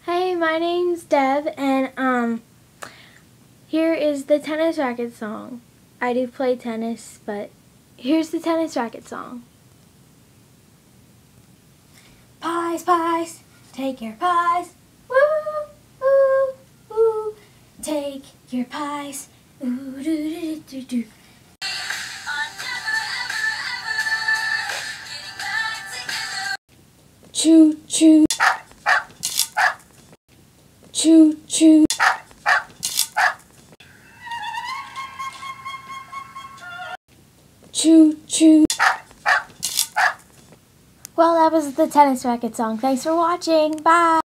Hey, my name's Deb, and here is the tennis racket song. I do play tennis, but here's the tennis racket song. Pies, pies, take your pies, woo, woo, woo. Take your pies, ooh, doo, doo, doo, doo. Choo, choo. Choo, choo. Choo, choo. Well, that was the tennis racket song. Thanks for watching. Bye.